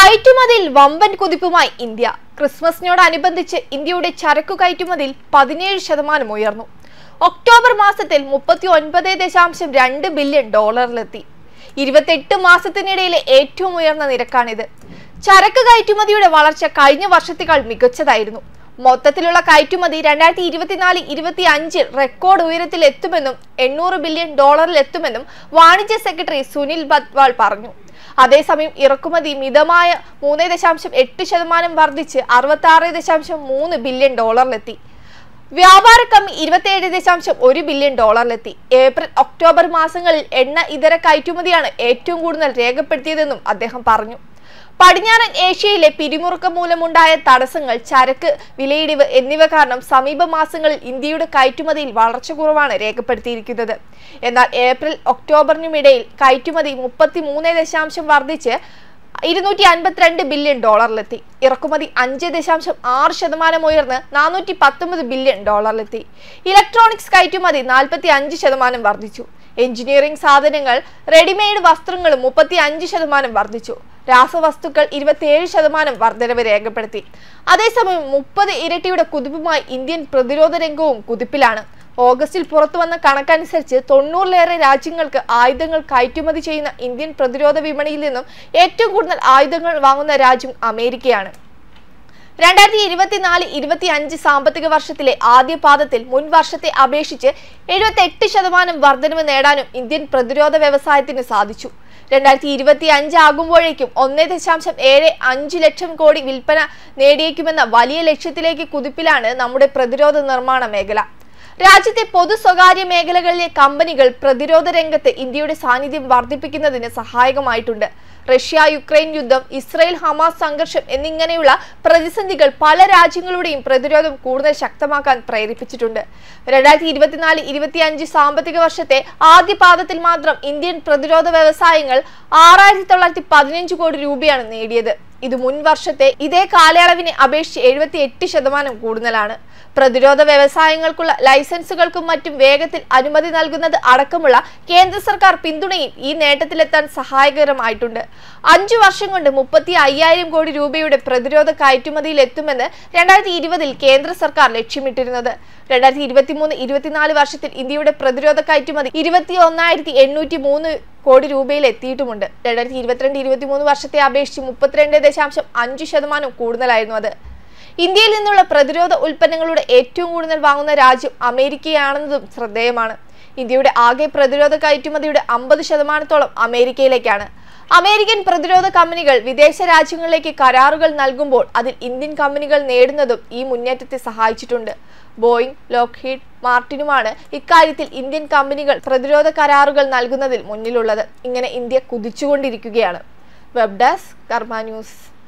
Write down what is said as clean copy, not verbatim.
കയറ്റുമതിയിൽ വമ്പൻ കുതിപ്പുമായി ഇന്ത്യ. ക്രിസ്മസിനോടനുബന്ധിച്ച് ഇന്ത്യയുടെ ചരക്കു കയറ്റുമതിയിൽ 17% ഉയർന്നു. ഒക്ടോബർ മാസത്തിൽ $39.2 ബില്യൺ ഡോളറിലെത്തി. 28 മാസത്തിനിടയിലെ ഏറ്റവും ഉയർന്ന നിരക്കാണിത്. ചരക്ക് കയറ്റുമതിയുടെ വളർച്ച കഴിഞ്ഞ വർഷത്തേക്കാൾ മികച്ചതായിരുന്നു. മൊത്തത്തിലുള്ള കയറ്റുമതി 2024-25 റെക്കോർഡ് ഉയരത്തിൽ എത്തുമെന്നും 800 ബില്യൺ ഡോളറിലെത്തുമെന്നും വാണിജ്യ സെക്രട്ടറി സുനിൽ ബത്വാൾ പറഞ്ഞു. അതേസമയം ഇറക്കുമതി മിതമായ 3.8% വർദ്ധിച്ച് 66.3 ബില്യൺ ഡോളറിലെത്തി. വ്യാപാര കമ്മി 27.1 ബില്യൺ ഡോളറിലെത്തി. ഏപ്രിൽ ഒക്ടോബർ മാസങ്ങളിൽ എണ്ണ ഇതര കയറ്റുമതിയാണ് ഏറ്റവും കൂടുതൽ രേഖപ്പെടുത്തിയതെന്നും അദ്ദേഹം പറഞ്ഞു. പടിഞ്ഞാറൻ ഏഷ്യയിലെ പിരിമുറുക്കം മൂലമുണ്ടായ തടസ്സങ്ങൾ, ചരക്ക് വിലയിടിവ് എന്നിവ കാരണം സമീപ മാസങ്ങളിൽ ഇന്ത്യയുടെ കയറ്റുമതിയിൽ വളർച്ച കുറവാണ് രേഖപ്പെടുത്തിയിരിക്കുന്നത്. എന്നാൽ ഏപ്രിൽ ഒക്ടോബറിനുമിടയിൽ കയറ്റുമതി 33% വർദ്ധിച്ച് 252 ബില്യൺ ഡോളറിലെത്തി. ഇറക്കുമതി 5.6% ഉയർന്ന് 419 ബില്യൺ ഡോളറിലെത്തി. ഇലക്ട്രോണിക്സ് കയറ്റുമതി 45% വർദ്ധിച്ചു. എഞ്ചിനീയറിംഗ് സാധനങ്ങൾ, റെഡിമെയ്ഡ് വസ്ത്രങ്ങളും 35% വർദ്ധിച്ചു. രാസവസ്തുക്കൾ 27% വർധനവ് രേഖപ്പെടുത്തി. അതേസമയം 30 ഇരട്ടിയുടെ കുതിപ്പുമായി ഇന്ത്യൻ പ്രതിരോധ രംഗവും കുതിപ്പിലാണ്. ഓഗസ്റ്റിൽ പുറത്തുവന്ന കണക്കനുസരിച്ച് 90-ലേറെ രാജ്യങ്ങൾക്ക് ആയുധങ്ങൾ കയറ്റുമതി ചെയ്യുന്ന ഇന്ത്യൻ പ്രതിരോധ വിപണിയിൽ നിന്നും ഏറ്റവും കൂടുതൽ ആയുധങ്ങൾ വാങ്ങുന്ന രാജ്യം അമേരിക്കയാണ്. 2024-25 സാമ്പത്തിക വർഷത്തിലെ ആദ്യ പാദത്തിൽ മുൻ വർഷത്തെ അപേക്ഷിച്ച് 78% വർധനവ് നേടാനും ഇന്ത്യൻ പ്രതിരോധ വ്യവസായത്തിന് സാധിച്ചു. 2025 ആകുമ്പോഴേക്കും 1.75 ലക്ഷം കോടി വിൽപ്പന നേടിയേക്കുമെന്ന വലിയ ലക്ഷ്യത്തിലേക്ക് കുതിപ്പിലാണ് നമ്മുടെ പ്രതിരോധ നിർമ്മാണ മേഖല. രാജ്യത്തെ പൊതു സ്വകാര്യ മേഖലകളിലെ കമ്പനികൾ പ്രതിരോധ രംഗത്ത് ഇന്ത്യയുടെ സാന്നിധ്യം വർദ്ധിപ്പിക്കുന്നതിന് സഹായകമായിട്ടുണ്ട്. റഷ്യ-യുക്രൈൻ യുദ്ധം, ഇസ്രായേൽ-ഹമാസ് സംഘർഷം എന്നിങ്ങനെയുള്ള പ്രതിസന്ധികൾ പല രാജ്യങ്ങളുടെയും പ്രതിരോധം കൂടുതൽ ശക്തമാക്കാൻ പ്രേരിപ്പിച്ചിട്ടുണ്ട്. 2024-25 സാമ്പത്തിക വർഷത്തെ ആദ്യ പാദത്തിൽ മാത്രം ഇന്ത്യൻ പ്രതിരോധ വ്യവസായങ്ങൾ 6,915 കോടി രൂപയാണ് നേടിയത്. ഇത് മുൻ വർഷത്തെ ഇതേ കാലയളവിനെ അപേക്ഷിച്ച് 78% കൂടുതലാണ്. പ്രതിരോധ വ്യവസായങ്ങൾക്കുള്ള ലൈസൻസുകൾക്കും മറ്റും വേഗത്തിൽ അനുമതി നൽകുന്നത് അടക്കമുള്ള കേന്ദ്ര സർക്കാർ പിന്തുണയും ഈ നേട്ടത്തിലെത്താൻ സഹായകരമായിട്ടുണ്ട്. 5 വർഷം കൊണ്ട് 35,000 കോടി രൂപയുടെ പ്രതിരോധ കയറ്റുമതിയിൽ എത്തുമെന്ന് 2020 കേന്ദ്ര സർക്കാർ ലക്ഷ്യമിട്ടിരുന്നത്. 2023-24 വർഷത്തിൽ ഇന്ത്യയുടെ പ്രതിരോധ കയറ്റുമതി 21,803 കോടി രൂപയിൽ എത്തിയിട്ടുമുണ്ട്. 2022-23 വർഷത്തെ അപേക്ഷിച്ച് 32.5% കൂടുതലായിരുന്നു അത്. ഇന്ത്യയിൽ നിന്നുള്ള പ്രതിരോധ ഉൽപ്പന്നങ്ങളുടെ ഏറ്റവും കൂടുതൽ വാങ്ങുന്ന രാജ്യം അമേരിക്കയാണെന്നതും ശ്രദ്ധേയമാണ്. ഇന്ത്യയുടെ ആകെ പ്രതിരോധ കയറ്റുമതിയുടെ 50%-ഓളം അമേരിക്കയിലേക്കാണ്. അമേരിക്കൻ പ്രതിരോധ കമ്പനികൾ വിദേശ രാജ്യങ്ങളിലേക്ക് കരാറുകൾ നൽകുമ്പോൾ അതിൽ ഇന്ത്യൻ കമ്പനികൾ നേടുന്നതും ഈ മുന്നേറ്റത്തെ സഹായിച്ചിട്ടുണ്ട്. ബോയിങ്, ലോക്ഹീഡ് മാർട്ടിനുമാണ് ഇക്കാര്യത്തിൽ ഇന്ത്യൻ കമ്പനികൾ പ്രതിരോധ കരാറുകൾ നൽകുന്നതിൽ മുന്നിലുള്ളത്. ഇങ്ങനെ ഇന്ത്യ കുതിച്ചുകൊണ്ടിരിക്കുകയാണ്. Web desk Karma news.